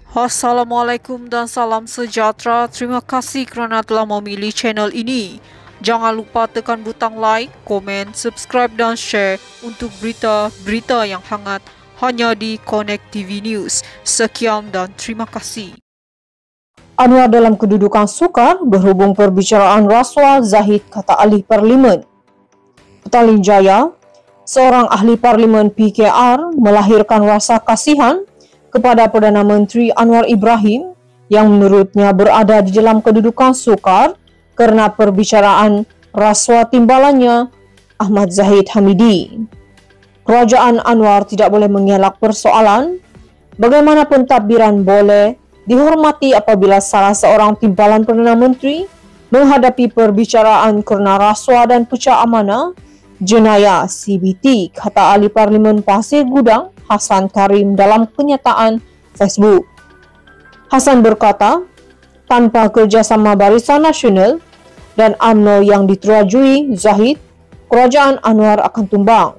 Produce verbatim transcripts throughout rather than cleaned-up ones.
Assalamualaikum dan salam sejahtera. Terima kasih kerana telah memilih channel ini. Jangan lupa tekan butang like, komen, subscribe dan share untuk berita-berita yang hangat hanya di Connect T V News. Sekian dan terima kasih. Anwar dalam kedudukan sukar berhubung perbicaraan rasuah Zahid, kata ahli parlimen. Petaling Jaya, seorang ahli parlimen P K R melahirkan rasa kasihan kepada Perdana Menteri Anwar Ibrahim yang menurutnya berada di dalam kedudukan sukar kerana perbicaraan rasuah timbalannya Ahmad Zahid Hamidi. Kerajaan Anwar tidak boleh mengelak persoalan bagaimana pentadbiran boleh dihormati apabila salah seorang timbalan Perdana Menteri menghadapi perbicaraan kerana rasuah dan pecah amanah jenayah C B T, kata ahli parlimen Pasir Gudang Hassan Karim dalam kenyataan Facebook. Hassan berkata, tanpa kerjasama Barisan Nasional dan U M N O yang diterajui Zahid, kerajaan Anwar akan tumbang.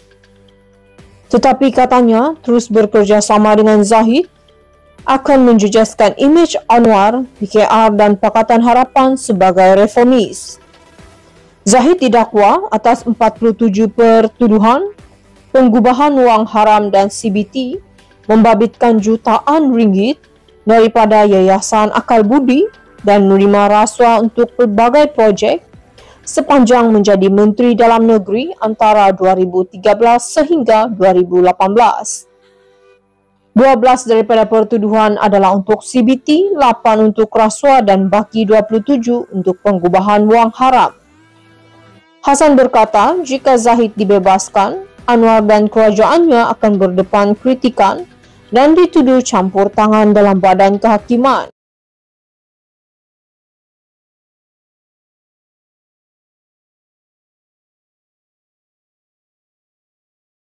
Tetapi katanya, terus bekerjasama dengan Zahid akan menjejaskan imej Anwar, P K R dan Pakatan Harapan sebagai reformis. Zahid didakwa atas empat puluh tujuh pertuduhan penggubahan wang haram dan C B T membabitkan jutaan ringgit daripada Yayasan Akal Budi dan menerima rasuah untuk pelbagai projek sepanjang menjadi Menteri Dalam Negeri antara dua ribu tiga belas sehingga dua ribu lapan belas. dua belas daripada pertuduhan adalah untuk C B T, lapan untuk rasuah dan baki dua puluh tujuh untuk penggubahan wang haram. Hassan berkata, jika Zahid dibebaskan, Anwar dan kerajaannya akan berdepan kritikan dan dituduh campur tangan dalam badan kehakiman.